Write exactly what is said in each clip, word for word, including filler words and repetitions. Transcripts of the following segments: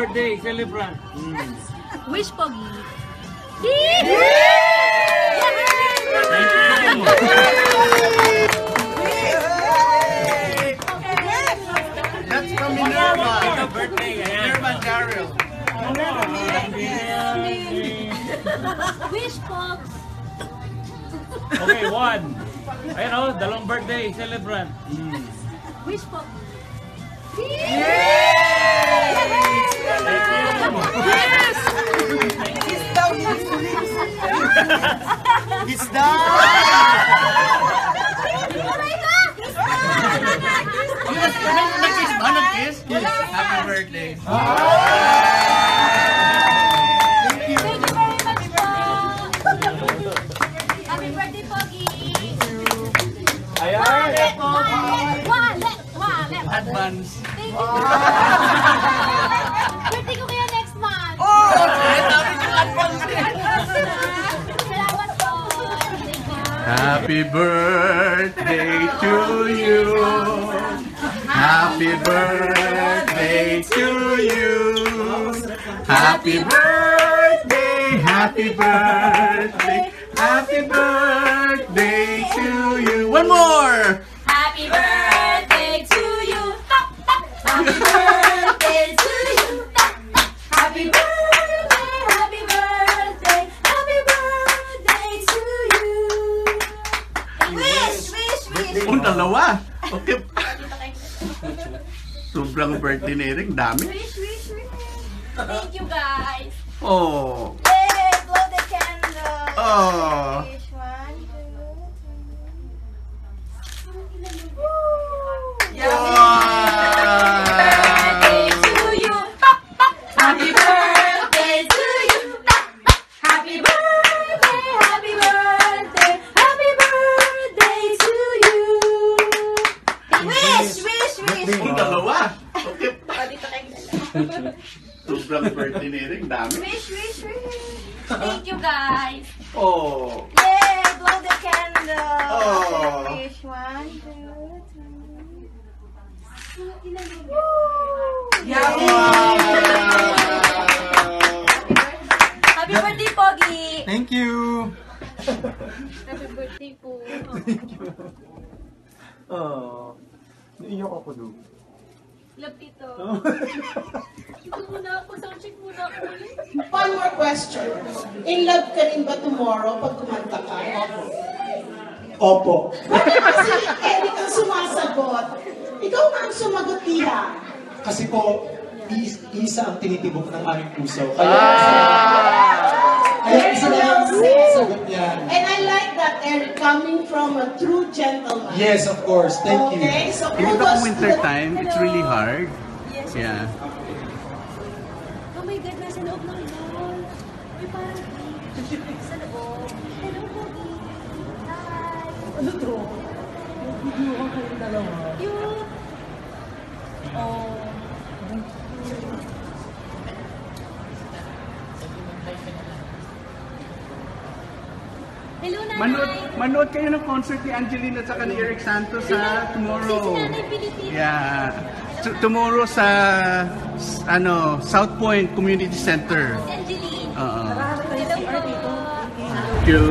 Birthday celebrant. Mm. Wish Pogi. That's from Minerva. Happy birthday. Minerva Daryl. Wish Pog. Okay, one. Ayun o, dalawang birthday celebrant. Mm. Wish Pog. Yes! It's done! Nag-kiss ba? Nag-kiss? Kiss. Happy birthday. Thank you very much po. Happy birthday, Pogi. Ayan. Wallet, wallet, wallet, wallet. Advance. Thank you. Birthday ko kaya next month. Oh! Dami yung advance din. Salamat po. Thank you. Happy birthday to you. Happy birthday to you. Happy birthday, happy birthday, happy birthday to you. One more. Happy birthday to you. Happy birthday to you. Happy birthday, happy birthday, happy birthday to you. Wish, wish, wish. Oh, dalawa. Okay. Sobrang birthday ni Eric, dami. Wish, wish, wish. Thank you guys. Oh. Yay, blow the candle. Oh. Wish, one, two, three. Birthday to you. Happy birthday to you. Happy birthday, happy birthday, happy birthday to you. Wish, wish, wish. Oh, dalawa. Okay. Sobrang birthday ni Eric, dami. Wish, wish, wish. Thank you guys. Oh. Yay, blow the candle. Oh. Wish, one, two, three. Woo! Happy birthday, Pogi! Thank you. Happy birthday po. Oh. Naiyak ako doon. Love tito. Ito muna ako, soundcheck muna ako ulit. One more question. In love ka rin ba tomorrow pag kumanta ka? Opo. Bakit kasi Eric ang sumasagot? Ikaw nga ang sumagot niya. Kasi po, is- isa ang tinitibok ng aming puso. Kaya, kaya isa lang ang sagot niya. And I like that, Eric, coming from a true gentleman. Yes, of course. Thank you. Okay, so Even kudos though to winter the- time, it's really hard. Yes. Yeah. Oh my God, nasa loob ng mall. May parang sa loob. Hello, Pogi. Hi. Ano to? Video ko kayong dalawa. Cute. Oh. Hello, Nanay. Manood, manood kayo ng concert ni Angelina at saka ni Eric Santos sa tomorrow. Si Nanay Pilipino. Yeah. T- tomorrow sa s- ano South Point Community Center. Angeline. Oo. Hello po. Thank you.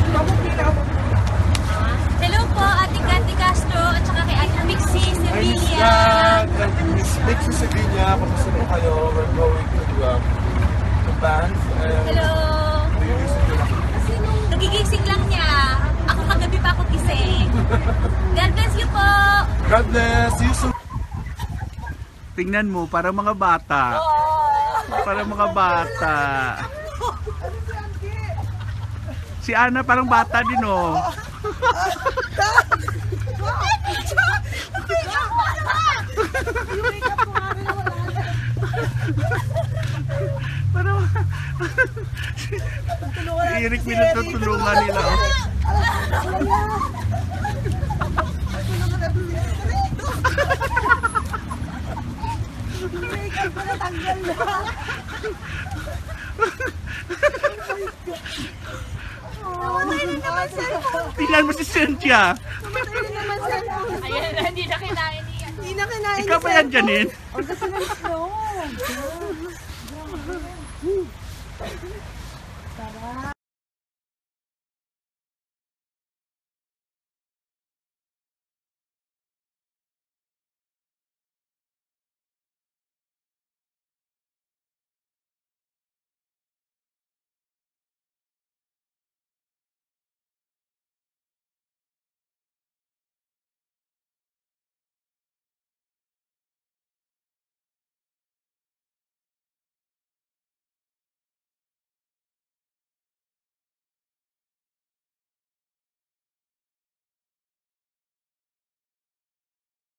Hello po, Ate Candy Castro at saka kay Ate Mixie Sevilla. Miss Dixie Sevilla, kamusta po kayo? We're going to um, the band. And Hello. listen to lang. Nagigising lang niya. Ako kagabi pa ako gising. God bless you po. God bless. See you soon. Tingnan mo, para mga bata. Para mga bata. Si Ana parang bata din, oh. Parang si Eric pinatutulungan nila, oh. Tingnan mo si Cynthia. Ayan, hindi na kinain niya. Hindi na kinain Ikaw ni ba yan, Sir Janine? Ang gusto ng snow. Sarap.